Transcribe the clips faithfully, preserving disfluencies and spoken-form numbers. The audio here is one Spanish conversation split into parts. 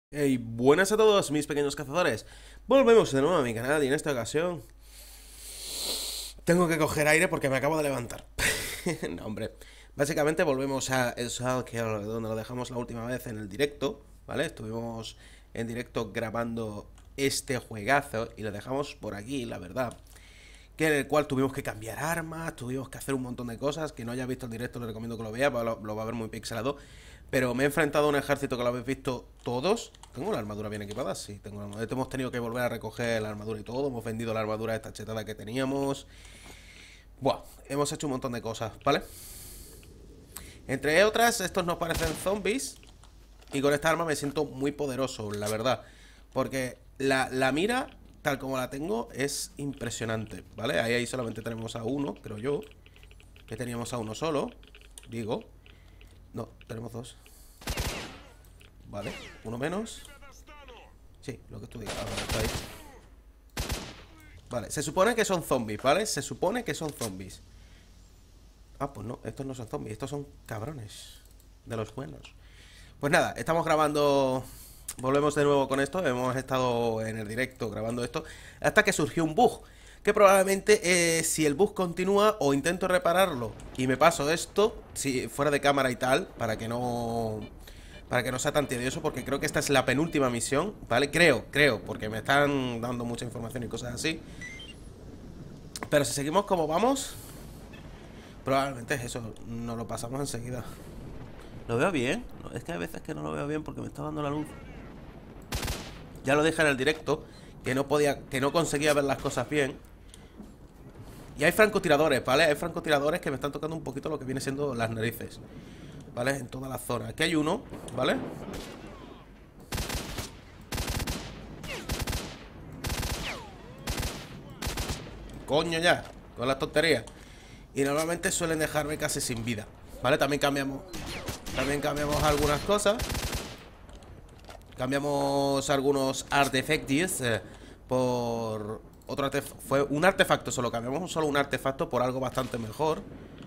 Hey, buenas a todos mis pequeños cazadores. Volvemos de nuevo a mi canal y en esta ocasión tengo que coger aire porque me acabo de levantar. No, hombre. Básicamente volvemos a el Stalker, donde lo dejamos la última vez en el directo, ¿vale? Estuvimos en directo grabando este juegazo y lo dejamos por aquí, la verdad. Que en el cual tuvimos que cambiar armas, tuvimos que hacer un montón de cosas. Que no haya visto el directo, le recomiendo que lo vea, lo, lo va a ver muy pixelado. Pero me he enfrentado a un ejército que lo habéis visto todos. ¿Tengo la armadura bien equipada? Sí, tengo la armadura. Hemos tenido que volver a recoger la armadura y todo. Hemos vendido la armadura esta chetada que teníamos. Buah, hemos hecho un montón de cosas, ¿vale? Entre otras, estos nos parecen zombies. Y con esta arma me siento muy poderoso, la verdad. Porque la, la mira, tal como la tengo, es impresionante, ¿vale? Ahí, ahí solamente tenemos a uno, creo yo. Que teníamos a uno solo, digo. No, tenemos dos. Vale, uno menos. Sí, lo que tú digas. Ahora está ahí. Vale, se supone que son zombies, ¿vale? Se supone que son zombies. Ah, pues no, estos no son zombies, estos son cabrones. De los buenos. Pues nada, estamos grabando. Volvemos de nuevo con esto. Hemos estado en el directo grabando esto hasta que surgió un bug. Que probablemente eh, si el bug continúa o intento repararlo y me paso esto, si fuera de cámara y tal, para que no... Para que no sea tan tedioso, porque creo que esta es la penúltima misión, ¿vale? Creo, creo, porque me están dando mucha información y cosas así. Pero si seguimos como vamos, probablemente es eso, nos lo pasamos enseguida. ¿Lo veo bien? No, es que hay veces que no lo veo bien porque me está dando la luz. Ya lo dije en el directo, que no podía, que no conseguía ver las cosas bien. Y hay francotiradores, ¿vale? Hay francotiradores que me están tocando un poquito lo que viene siendo las narices, ¿vale? En toda la zona. Aquí hay uno, ¿vale? Coño ya, con las tonterías. Y normalmente suelen dejarme casi sin vida, ¿vale? También cambiamos También cambiamos algunas cosas. Cambiamos algunos artefactos eh, por otro artefacto. Fue un artefacto solo. Cambiamos solo un artefacto por algo bastante mejor.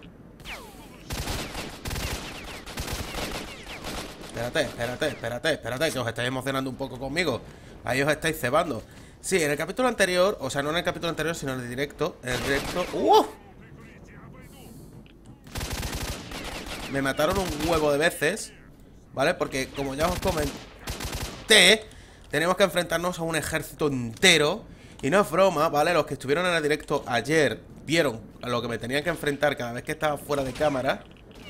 Espérate, espérate, espérate, espérate, que os estáis emocionando un poco conmigo. Ahí os estáis cebando. Sí, en el capítulo anterior, o sea, no en el capítulo anterior, sino en el directo. En el directo. ¡Uh! Me mataron un huevo de veces, ¿vale? Porque como ya os comenté, tenemos que enfrentarnos a un ejército entero. Y no es broma, ¿vale? Los que estuvieron en el directo ayer vieron a lo que me tenían que enfrentar cada vez que estaba fuera de cámara.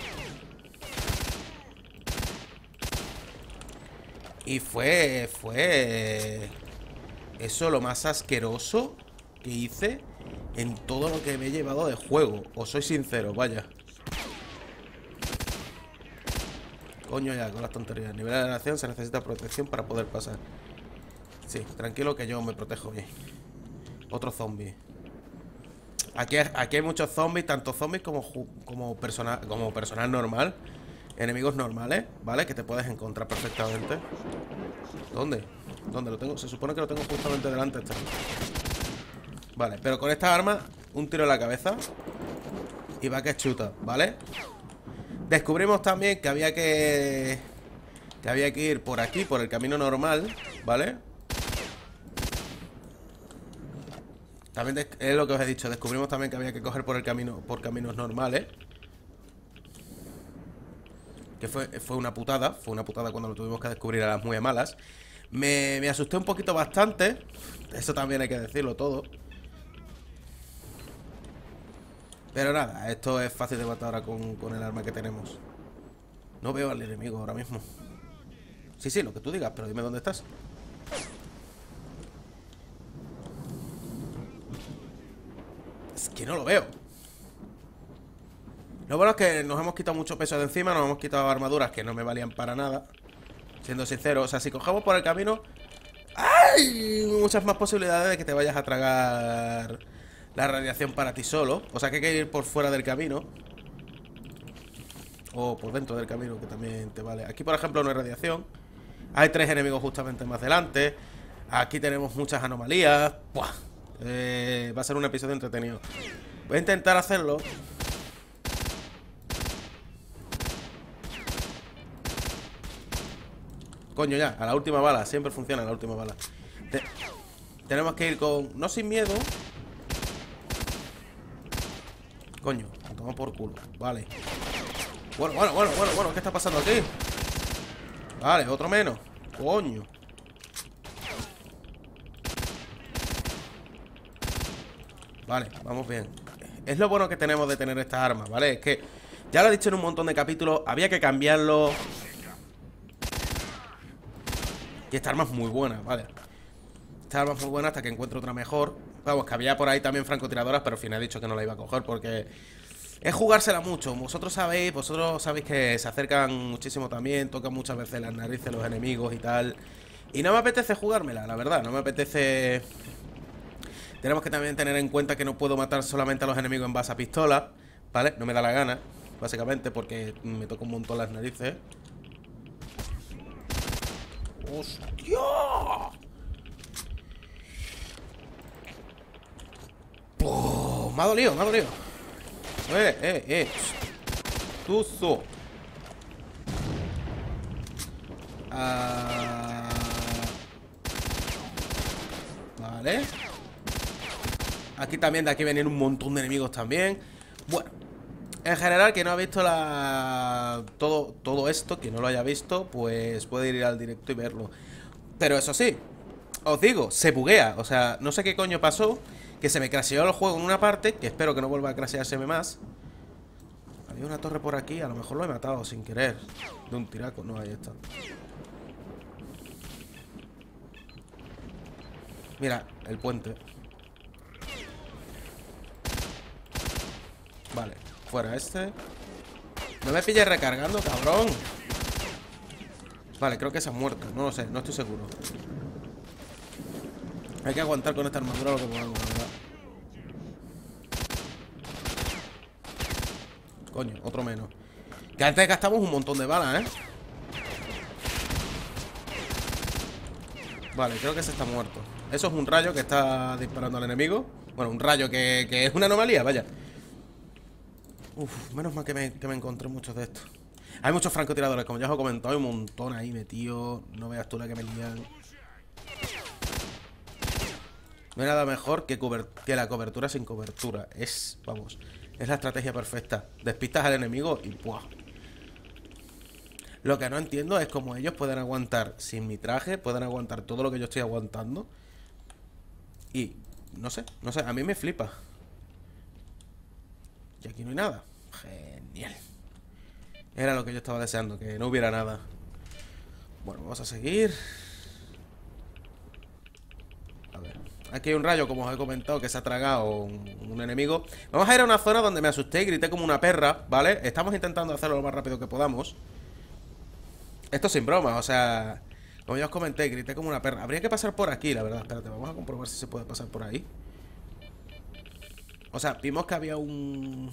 Y fue... Fue... Eso lo más asqueroso que hice en todo lo que me he llevado de juego. Os soy sincero, vaya. Coño ya, con las tonterías. Nivel de nación se necesita protección para poder pasar. Sí, tranquilo que yo me protejo bien. Otro zombie. Aquí, aquí hay muchos zombies, tanto zombies como, como, persona, como personal normal. Enemigos normales, ¿vale? Que te puedes encontrar perfectamente. ¿Dónde? ¿Dónde lo tengo? Se supone que lo tengo justamente delante este. Vale, pero con esta arma, un tiro en la cabeza y va que chuta, ¿vale? Descubrimos también que había que... Que había que ir por aquí, por el camino normal, ¿vale? También es lo que os he dicho. Descubrimos también que había que coger por el camino, por caminos normales. Que fue, fue una putada. Fue una putada cuando lo tuvimos que descubrir a las muy malas. Me, me asusté un poquito bastante. Eso también hay que decirlo todo. Pero nada, esto es fácil de matar ahora con, con el arma que tenemos. No veo al enemigo ahora mismo. Sí, sí, lo que tú digas, pero dime dónde estás. Es que no lo veo. Lo bueno es que nos hemos quitado mucho peso de encima. Nos hemos quitado armaduras que no me valían para nada, siendo sincero. O sea, si cogemos por el camino, hay muchas más posibilidades de que te vayas a tragar la radiación para ti solo. O sea, que hay que ir por fuera del camino o por dentro del camino, que también te vale. Aquí, por ejemplo, no hay radiación. Hay tres enemigos justamente más adelante. Aquí tenemos muchas anomalías. Buah. Eh, va a ser un episodio entretenido. Voy a intentar hacerlo. Coño, ya, a la última bala. Siempre funciona la última bala. Te... Tenemos que ir con... No sin miedo. Coño, toma por culo. Vale. Bueno, bueno, bueno, bueno, bueno. ¿Qué está pasando aquí? Vale, otro menos. Coño. Vale, vamos bien. Es lo bueno que tenemos de tener estas armas, ¿vale? Es que, ya lo he dicho en un montón de capítulos, había que cambiarlo. Y esta arma es muy buena, ¿vale? Esta arma es muy buena hasta que encuentre otra mejor. Vamos, que había por ahí también francotiradoras, pero al final he dicho que no la iba a coger porque es jugársela mucho. Vosotros sabéis, vosotros sabéis que se acercan muchísimo también, tocan muchas veces las narices los enemigos y tal. Y no me apetece jugármela, la verdad, no me apetece... Tenemos que también tener en cuenta que no puedo matar solamente a los enemigos en base a pistola, ¿vale? No me da la gana, básicamente, porque me toca un montón las narices. ¡Hostia! ¡Oh! Me ha dolido, me ha dolido. Eh, eh, eh. Tuzo. Ah... Vale. Aquí también, de aquí vienen un montón de enemigos también. Bueno, en general, quien no ha visto la... todo, todo esto, quien no lo haya visto, pues puede ir al directo y verlo. Pero eso sí, os digo, se buguea. O sea, no sé qué coño pasó, que se me crasheó el juego en una parte, que espero que no vuelva a crasheárseme más. Había una torre por aquí, a lo mejor lo he matado sin querer. De un tiraco, no, ahí está. Mira, el puente. Vale, fuera este. No me pilles recargando, cabrón. Vale, creo que se ha muerto. No lo sé, no estoy seguro. Hay que aguantar con esta armadura lo que podamos, la verdad. Coño, otro menos. Que antes gastamos un montón de balas, ¿eh? Vale, creo que se está muerto. Eso es un rayo que está disparando al enemigo. Bueno, un rayo que, que es una anomalía, vaya. Uf, menos mal que me, que me encontré muchos de estos. Hay muchos francotiradores, como ya os he comentado. Hay un montón ahí metido. No veas tú la que me lían. No hay nada mejor que, que la cobertura sin cobertura. Es, vamos, es la estrategia perfecta. Despistas al enemigo y ¡buah! Lo que no entiendo es cómo ellos pueden aguantar sin mi traje, pueden aguantar todo lo que yo estoy aguantando. Y, no sé, no sé, a mí me flipa. Y aquí no hay nada. Genial. Era lo que yo estaba deseando, que no hubiera nada. Bueno, vamos a seguir. A ver, aquí hay un rayo, como os he comentado, que se ha tragado un, un enemigo. Vamos a ir a una zona donde me asusté y grité como una perra, ¿vale? Estamos intentando hacerlo lo más rápido que podamos. Esto sin broma, o sea, como ya os comenté, grité como una perra. Habría que pasar por aquí, la verdad. Espérate, vamos a comprobar si se puede pasar por ahí. O sea, vimos que había un...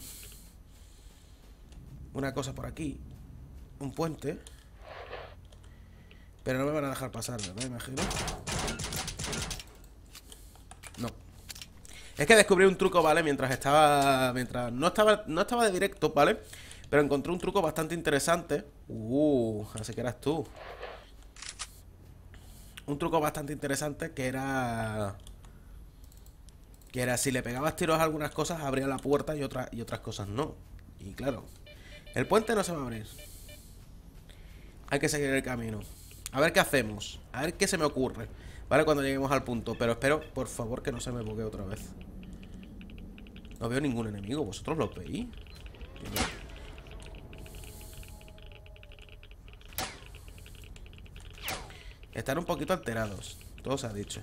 una cosa por aquí. Un puente. Pero no me van a dejar pasar, ¿verdad? Imagino. No. Es que descubrí un truco, ¿vale? Mientras estaba... Mientras no estaba, no estaba de directo, ¿vale? Pero encontré un truco bastante interesante. Uh, así que eras tú. Un truco bastante interesante que era... Que era si le pegabas tiros a algunas cosas, abría la puerta y, otra, y otras cosas no. Y claro, el puente no se va a abrir. Hay que seguir el camino. A ver qué hacemos. A ver qué se me ocurre. Vale, cuando lleguemos al punto. Pero espero, por favor, que no se me buguee otra vez. No veo ningún enemigo. ¿Vosotros lo veis? Están un poquito alterados. Todo se ha dicho.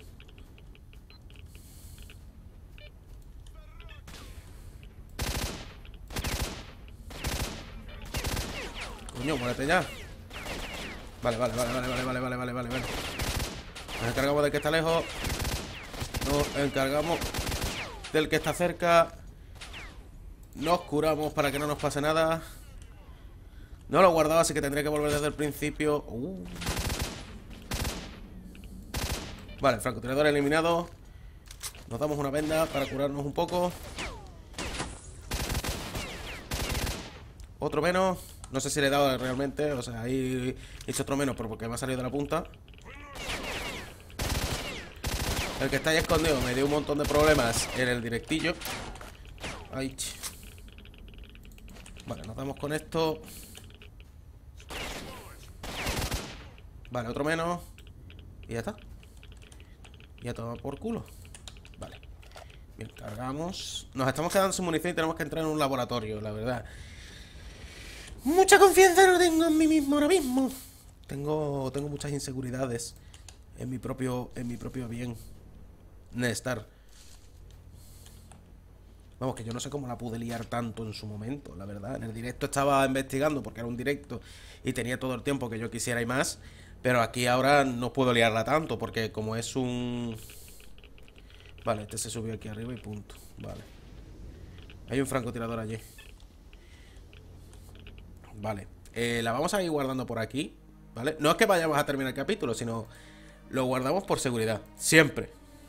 Coño, muérete ya. Vale, vale, vale, vale, vale, vale, vale, vale, vale, vale. Nos encargamos del que está lejos. Nos encargamos del que está cerca. Nos curamos para que no nos pase nada. No lo he guardado, así que tendré que volver desde el principio. uh. Vale, francotirador eliminado. Nos damos una venda para curarnos un poco. Otro menos. No sé si le he dado realmente. O sea, ahí he hecho otro menos, pero porque me ha salido de la punta. El que está ahí escondido me dio un montón de problemas en el directillo. Ay, ch. Vale, nos damos con esto. Vale, otro menos. Y ya está. Y ya toma por culo. Vale. Bien, cargamos. Nos estamos quedando sin munición y tenemos que entrar en un laboratorio, la verdad. Mucha confianza no tengo en mí mismo ahora mismo. Tengo, tengo muchas inseguridades en mi propio, en mi propio bien. Nestar. Vamos, que yo no sé cómo la pude liar tanto en su momento, la verdad. En el directo estaba investigando porque era un directo y tenía todo el tiempo que yo quisiera y más. Pero aquí ahora no puedo liarla tanto porque como es un... Vale, este se subió aquí arriba y punto. Vale. Hay un francotirador allí. Vale. Eh, la vamos a ir guardando por aquí, ¿vale? No es que vayamos a terminar el capítulo, sino lo guardamos por seguridad. Siempre.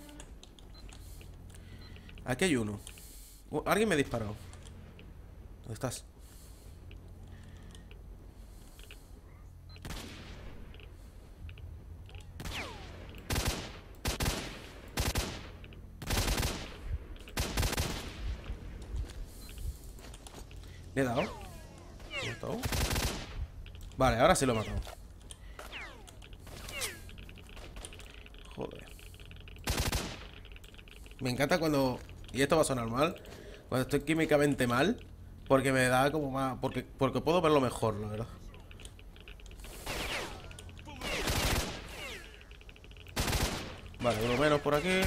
Aquí hay uno. Uh, alguien me ha disparado. ¿Dónde estás? ¿Le he dado? ¿Le he matado? Vale, ahora sí lo he matado. Joder. Me encanta cuando... Y esto va a sonar mal. Cuando estoy químicamente mal. Porque me da como más... Porque, porque puedo verlo mejor, la verdad. Vale, uno menos por aquí.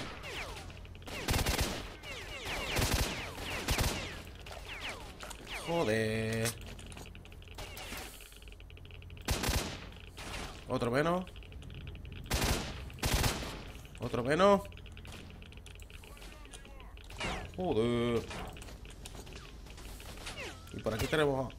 Joder. Otro menos. Otro menos. Joder. Y por aquí tenemos...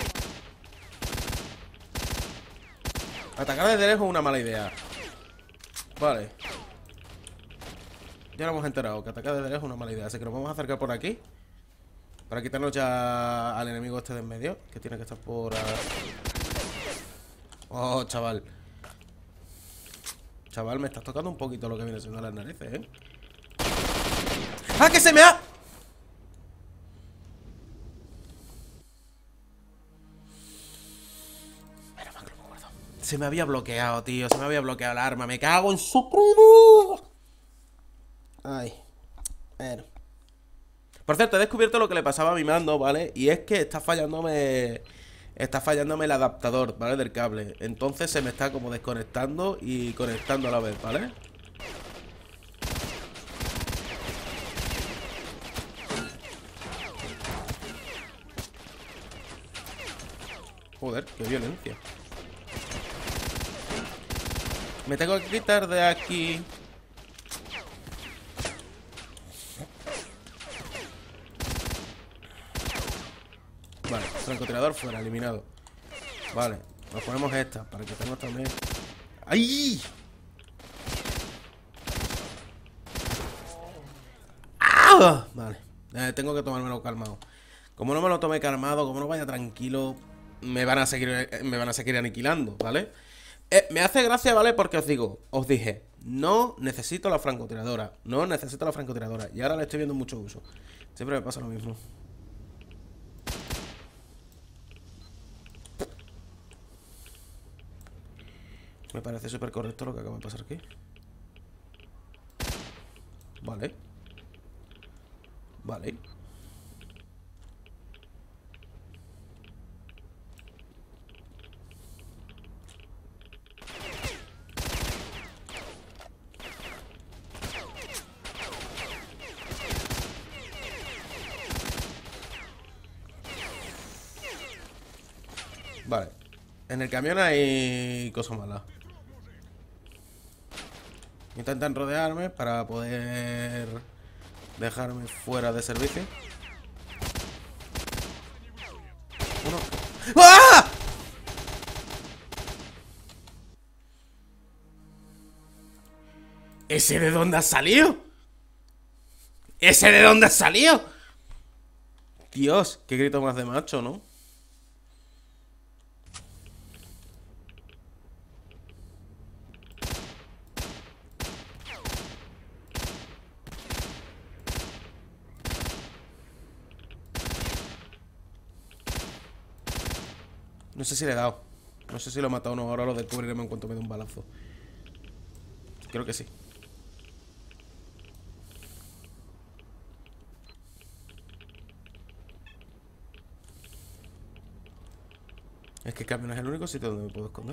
Atacar desde lejos es una mala idea. Vale. Ya lo hemos enterado, que atacar desde lejos es una mala idea. Así que nos vamos a acercar por aquí para quitarnos ya al enemigo este de en medio, que tiene que estar por... Oh, chaval. Chaval, me estás tocando un poquito lo que viene siendo las narices, ¿eh? ¡Ah, que se me ha! Menos mal que lo guardo. Se me había bloqueado, tío. Se me había bloqueado el arma. Me cago en su primo. Ay. Bueno. Por cierto, he descubierto lo que le pasaba a mi mando, ¿vale? Y es que está fallándome... Está fallándome el adaptador, ¿vale? Del cable. Entonces se me está como desconectando y conectando a la vez, ¿vale? Joder, qué violencia. Me tengo que quitar de aquí. Vale, francotirador fuera, eliminado. Vale, nos ponemos esta para que tengamos también. ¡Ay! ¡Ah! Vale, eh, tengo que tomármelo calmado. Como no me lo tome calmado, como no vaya tranquilo, me van a seguir, me van a seguir aniquilando, ¿vale? Eh, me hace gracia, ¿vale? Porque os digo, os dije, no necesito la francotiradora, no necesito la francotiradora. Y ahora le estoy viendo mucho uso. Siempre me pasa lo mismo. Me parece súper correcto lo que acaba de pasar aquí. Vale. Vale. Vale. En el camión hay cosas malas. Intentan rodearme para poder dejarme fuera de servicio. Uno. ¡Ah! ¿Ese de dónde ha salido? ¿Ese de dónde ha salido? Dios, qué grito más de macho, ¿no? No sé si le he dado. No sé si lo he matado o no. Ahora lo descubriremos en cuanto me dé un balazo. Creo que sí. Es que cambio no es el único sitio donde me puedo esconder.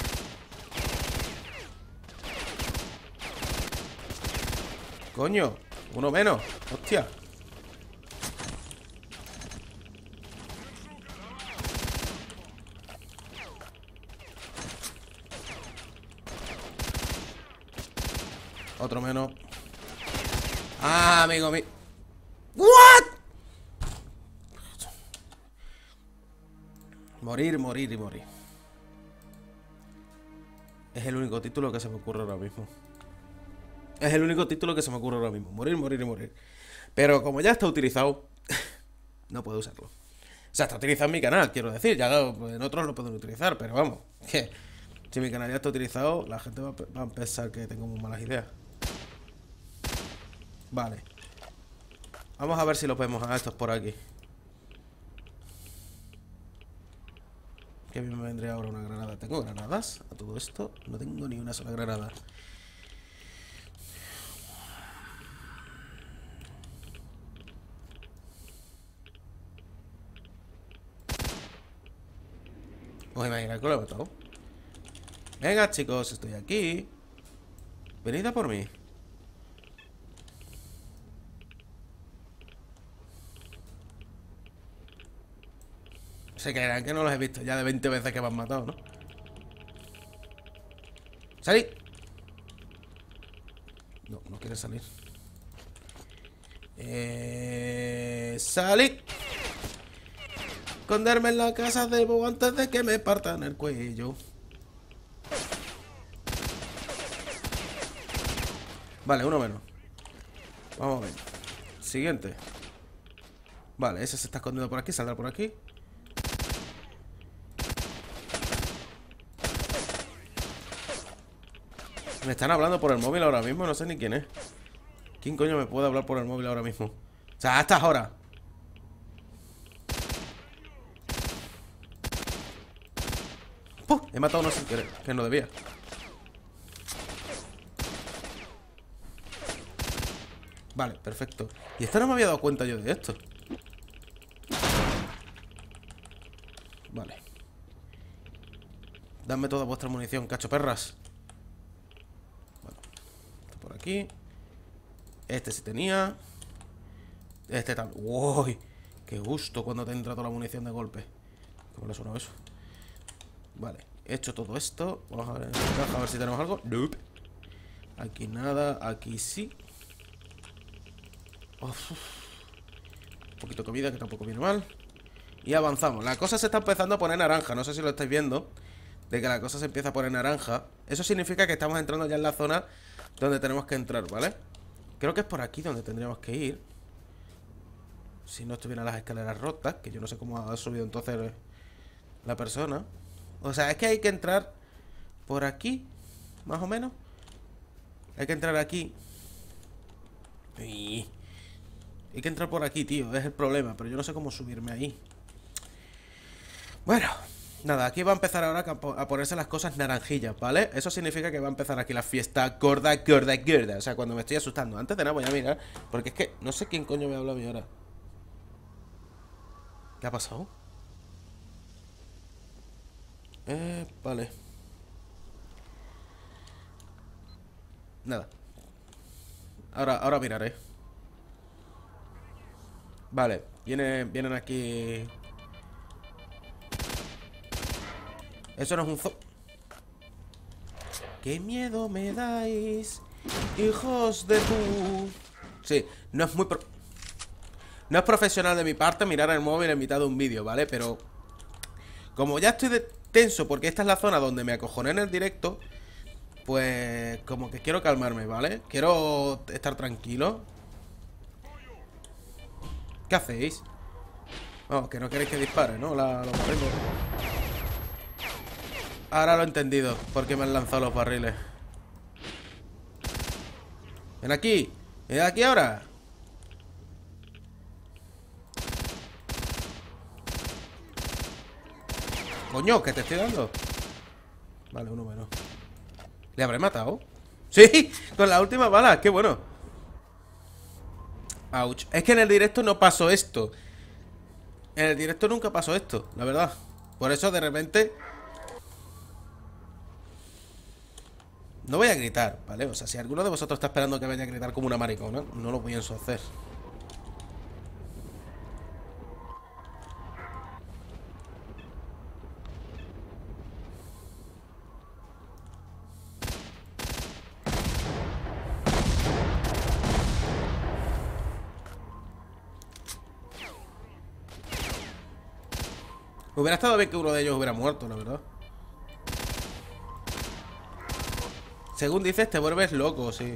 Coño, uno menos. Hostia. Otro menos. Ah, amigo mío. ¿What? Morir, morir y morir. Es el único título que se me ocurre ahora mismo. Es el único título que se me ocurre ahora mismo. Morir, morir y morir. Pero como ya está utilizado, no puedo usarlo. O sea, está utilizado en mi canal, quiero decir. Ya en otros lo pueden utilizar, pero vamos. Que si mi canal ya está utilizado, la gente va a, va a pensar que tengo muy malas ideas. Vale. Vamos a ver si lo podemos a estos por aquí. Que bien me vendría ahora una granada. ¿Tengo granadas a todo esto? No tengo ni una sola granada. Os imagináis que lo he matado. Venga, chicos, estoy aquí. Venid a por mí. Se creerán que no los he visto ya de veinte veces que me han matado, ¿no? ¡Salid! No, no quiere salir. Eh... ¡Salid! Esconderme en la casa de Bo antes de que me partan el cuello. Vale, uno menos. Vamos a ver. Siguiente. Vale, ese se está escondiendo por aquí. Saldrá por aquí. Me están hablando por el móvil ahora mismo. No sé ni quién es. ¿Quién coño me puede hablar por el móvil ahora mismo? O sea, a estas horas. ¡Puh! He matado a uno sin querer, que no debía. Vale, perfecto. Y esto no me había dado cuenta yo de esto. Vale. Dadme toda vuestra munición, cacho perras. Vale. Esto por aquí. Este sí tenía. Este también. ¡Uy! ¡Qué gusto cuando te entra toda la munición de golpe! ¿Cómo le suena eso? Vale, he hecho todo esto. Vamos a ver, a ver si tenemos algo. Nope. Aquí nada, aquí sí. Uf. Un poquito de comida, que tampoco viene mal. Y avanzamos. La cosa se está empezando a poner naranja. No sé si lo estáis viendo. De que la cosa se empieza a poner naranja. Eso significa que estamos entrando ya en la zona donde tenemos que entrar, ¿vale? Creo que es por aquí donde tendríamos que ir. Si no estuvieran las escaleras rotas. Que yo no sé cómo ha subido entonces la persona. O sea, es que hay que entrar por aquí, más o menos. Hay que entrar aquí. Y... hay que entrar por aquí, tío. Es el problema, pero yo no sé cómo subirme ahí. Bueno, nada, aquí va a empezar ahora a ponerse las cosas naranjillas, ¿vale? Eso significa que va a empezar aquí la fiesta gorda, gorda, gorda. O sea, cuando me estoy asustando. Antes de nada voy a mirar, porque es que no sé quién coño me habla a mí ahora. ¿Qué ha pasado? Eh, vale. Nada. Ahora, ahora miraré. Vale, vienen, vienen aquí. Eso no es un zoo. ¡Qué miedo me dais, hijos de tu! Sí, no es muy pro... no es profesional de mi parte mirar el móvil en mitad de un vídeo, ¿vale? Pero como ya estoy de tenso porque esta es la zona donde me acojoné en el directo, pues como que quiero calmarme, ¿vale? Quiero estar tranquilo. ¿Qué hacéis? Oh, que no queréis que dispare, ¿no? La, los barriles. Ahora lo he entendido. ¿Por qué me han lanzado los barriles? Ven aquí. Ven aquí ahora. Coño, que te estoy dando. Vale, uno menos. ¿Le habré matado? Sí, con la última bala, qué bueno. Ouch. Es que en el directo no pasó esto. En el directo nunca pasó esto, la verdad. Por eso de repente no voy a gritar, ¿vale? O sea, si alguno de vosotros está esperando que vaya a gritar como una maricona, no lo pienso hacer. Hubiera estado bien que uno de ellos hubiera muerto, la verdad. Según dices, te vuelves loco, sí.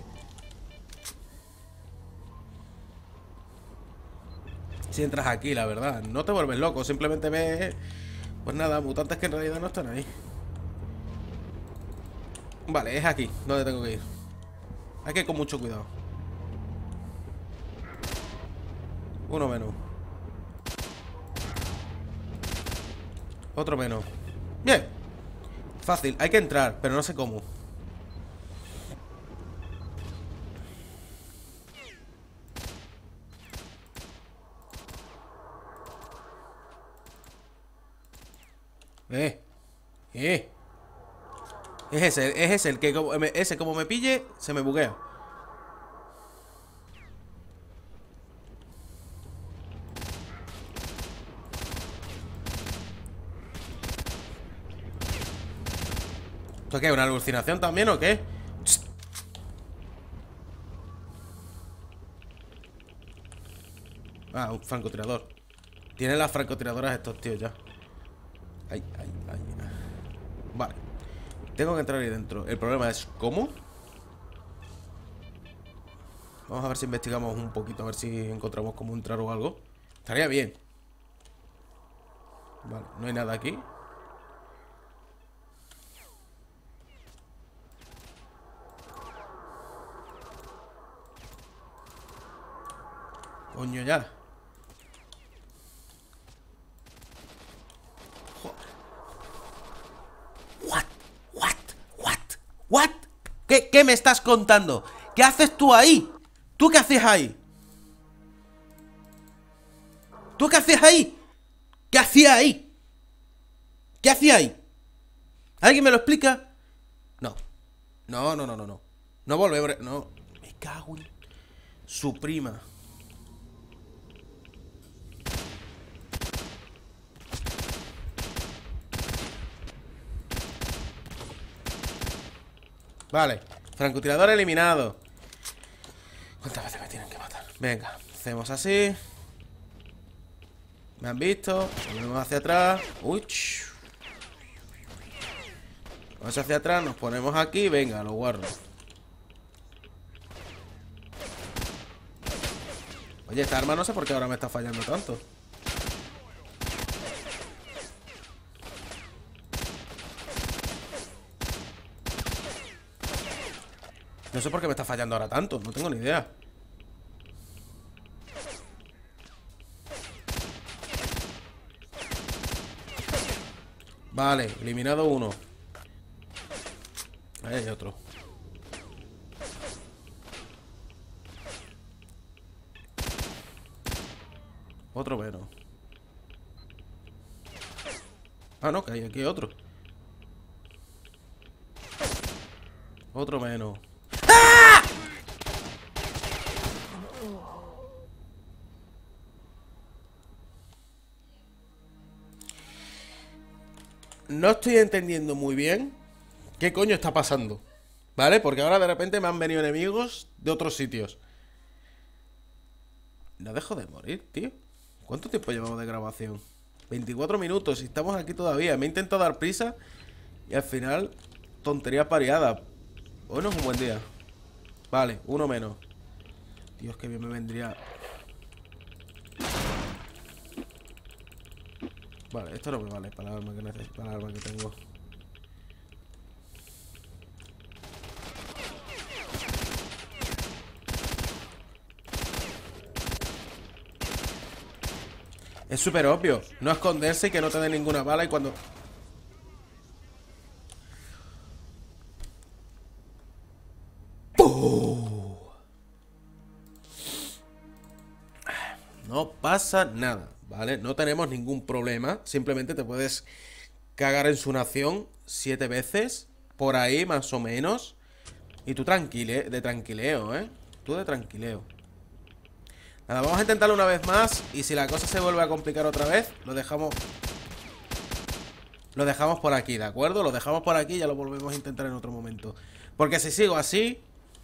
Si entras aquí, la verdad. No te vuelves loco, simplemente ves... Pues nada, mutantes que en realidad no están ahí. Vale, es aquí, donde tengo que ir. Hay que ir con mucho cuidado. Uno menos. Otro menos. Bien. Fácil, hay que entrar, pero no sé cómo. Eh, eh. Es ese, es ese el que como, ese como me pille, se me buguea. ¿Esto qué? ¿Una alucinación también o qué? Ah, un francotirador. Tienen las francotiradoras estos tíos ya. Ay, ay, ay. Vale. Tengo que entrar ahí dentro. El problema es ¿cómo? Vamos a ver si investigamos un poquito. A ver si encontramos cómo entrar o algo. Estaría bien. Vale, no hay nada aquí. Coño ya. What? What? What? What? ¿Qué, qué me estás contando? ¿Qué haces tú ahí? ¿Tú qué haces ahí? ¿Tú qué haces ahí? ¿Qué hacía ahí? ¿Qué hacía ahí? ¿Alguien me lo explica? No. No, no, no, no, no. No volvemos. No. Me cago en su prima. Vale. Francotirador eliminado. ¿Cuántas veces me tienen que matar? Venga. Hacemos así. Me han visto. Volvemos hacia atrás. Uy. Vamos hacia atrás. Nos ponemos aquí. Venga, lo guardo. Oye, esta arma no sé por qué ahora me está fallando tanto. No sé por qué me está fallando ahora tanto. No tengo ni idea. Vale, eliminado uno. Ahí hay otro. Otro menos. Ah, no, que hay aquí otro. Otro menos. ¡Ah! No estoy entendiendo muy bien qué coño está pasando, ¿vale? Porque ahora de repente me han venido enemigos de otros sitios. No dejo de morir, tío. ¿Cuánto tiempo llevamos de grabación? veinticuatro minutos y estamos aquí todavía. Me he intentado dar prisa y al final tontería pareada. Hoy no es un buen día. Vale, uno menos. Dios, que bien me vendría. Vale, esto no me vale para el arma que necesito, para el arma que tengo. Es súper obvio. No esconderse y que no te dé ninguna bala y cuando... No pasa nada, ¿vale? No tenemos ningún problema. Simplemente te puedes cagar en su nación siete veces. Por ahí, más o menos. Y tú tranquile, de tranquileo, ¿eh? Tú de tranquileo. Nada, vamos a intentarlo una vez más. Y si la cosa se vuelve a complicar otra vez, lo dejamos... Lo dejamos por aquí, ¿de acuerdo? Lo dejamos por aquí y ya lo volvemos a intentar en otro momento. Porque si sigo así...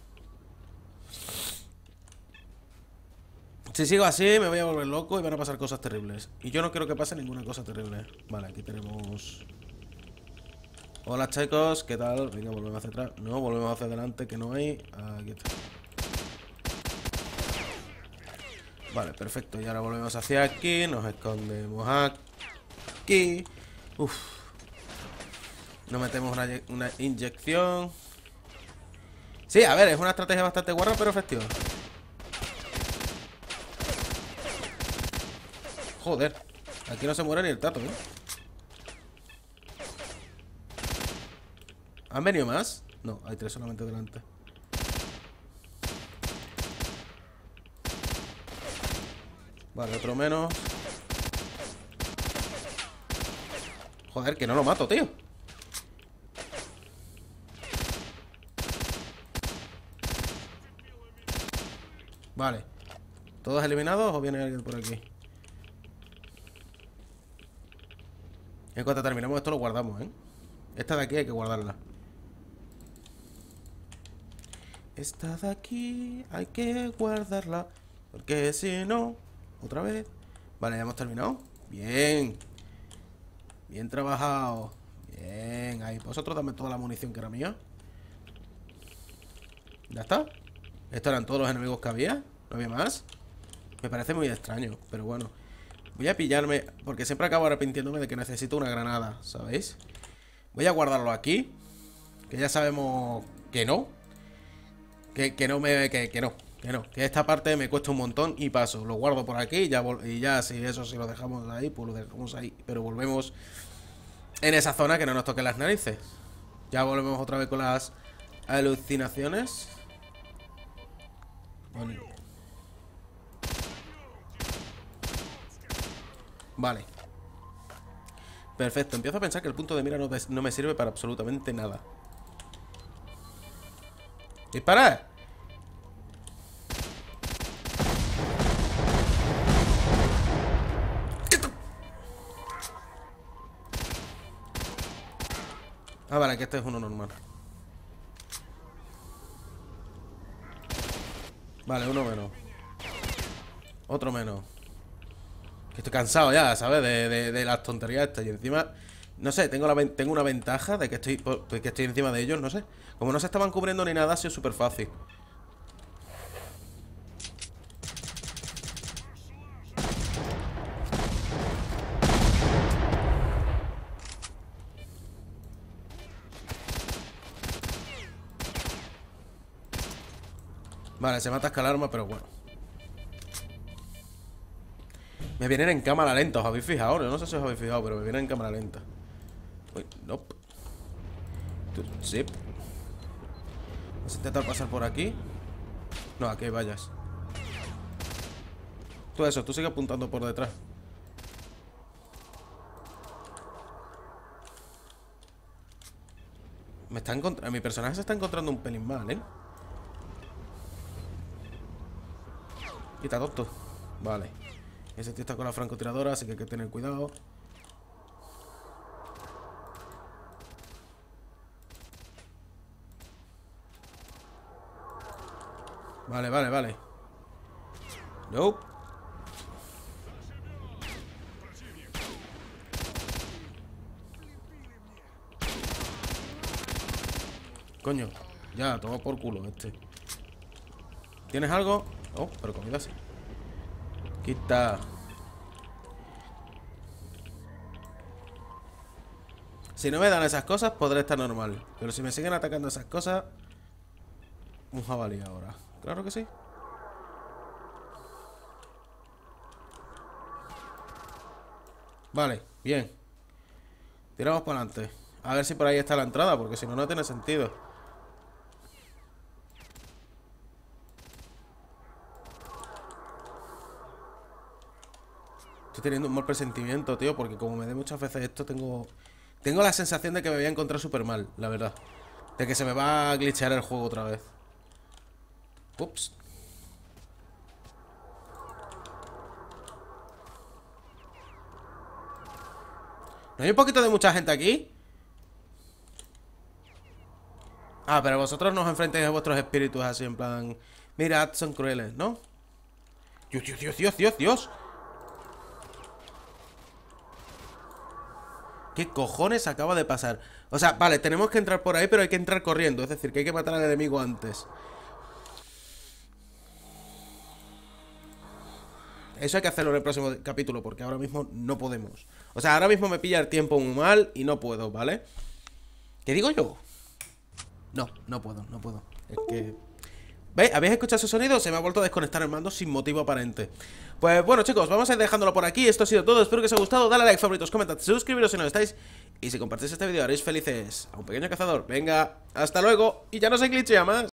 Si sigo así me voy a volver loco y van a pasar cosas terribles. Y yo no quiero que pase ninguna cosa terrible. Vale, aquí tenemos... Hola chicos, ¿qué tal? Venga, volvemos hacia atrás. No, volvemos hacia adelante, que no hay. Aquí está. Vale, perfecto. Y ahora volvemos hacia aquí. Nos escondemos aquí. Uf. Nos metemos una, una inyección. Sí, a ver, es una estrategia bastante guarra, pero efectiva. Joder, aquí no se muere ni el tato, ¿eh? ¿Han venido más? No, hay tres solamente delante. Vale, otro menos. Joder, que no lo mato, tío. Vale. ¿Todos eliminados o viene alguien por aquí? En cuanto terminemos esto lo guardamos, ¿eh? Esta de aquí hay que guardarla. Esta de aquí hay que guardarla, porque si no, otra vez. Vale, ya hemos terminado. Bien. Bien trabajado. Bien, ahí. Vosotros dame toda la munición que era mía. ¿Ya está? ¿Estos eran todos los enemigos que había? ¿No había más? Me parece muy extraño, pero bueno. Voy a pillarme, porque siempre acabo arrepintiéndome de que necesito una granada, ¿sabéis? Voy a guardarlo aquí, que ya sabemos que no. Que, que no me... Que, que no, que no. Que esta parte me cuesta un montón y paso. Lo guardo por aquí y ya, y ya si eso si lo dejamos ahí, pues lo dejamos ahí. Pero volvemos en esa zona que no nos toquen las narices. Ya volvemos otra vez con las alucinaciones. Bueno. Vale. Perfecto, empiezo a pensar que el punto de mira no, no me sirve para absolutamente nada. ¡Dispara! Ah, vale, que este es uno normal. Vale, uno menos. Otro menos. Que estoy cansado ya, ¿sabes? De, de, de las tonterías estas. Y encima, no sé, tengo, la, tengo una ventaja de que estoy, que estoy encima de ellos, no sé. Como no se estaban cubriendo ni nada, ha sido súper fácil. Vale, se me atasca el arma, pero bueno. Me vienen en cámara lenta, ¿os habéis fijado? Yo no sé si os habéis fijado, pero me vienen en cámara lenta. Uy, no. Nope. Sí. Vamos a intentar pasar por aquí. No, aquí hay vallas. Tú eso, tú sigue apuntando por detrás. Me está encontrando... Mi personaje se está encontrando un pelín mal, ¿eh? Quita tonto. Vale. Ese tío está con la francotiradora, así que hay que tener cuidado. Vale, vale, vale. Nope. Coño, ya, toma por culo este. ¿Tienes algo? Oh, pero comida sí. Quita. Si no me dan esas cosas, podré estar normal. Pero si me siguen atacando esas cosas... Un jabalí ahora. Claro que sí. Vale, bien. Tiramos para adelante. A ver si por ahí está la entrada, porque si no, no tiene sentido. Estoy teniendo un mal presentimiento, tío, porque como me dé muchas veces esto, tengo... Tengo la sensación de que me voy a encontrar súper mal, la verdad. De que se me va a glitchear el juego otra vez. Ups. ¿No hay un poquito de mucha gente aquí? Ah, pero vosotros no os enfrentáis a vuestros espíritus así en plan... Mirad, son crueles, ¿no? Dios, Dios, Dios, Dios, Dios, Dios. ¿Qué cojones acaba de pasar? O sea, vale, tenemos que entrar por ahí, pero hay que entrar corriendo. Es decir, que hay que matar al enemigo antes. Eso hay que hacerlo en el próximo capítulo, porque ahora mismo no podemos. O sea, ahora mismo me pilla el tiempo muy mal y no puedo, ¿vale? ¿Qué digo yo? No, no puedo, no puedo. Es que... ¿Veis? ¿Habéis escuchado ese sonido? Se me ha vuelto a desconectar el mando sin motivo aparente. Pues bueno, chicos, vamos a ir dejándolo por aquí. Esto ha sido todo, espero que os haya gustado. Dale a like, favoritos, comentad, suscribiros si no estáis. Y si compartís este vídeo haréis felices a un pequeño cazador. Venga, hasta luego. Y ya no se glitchea más.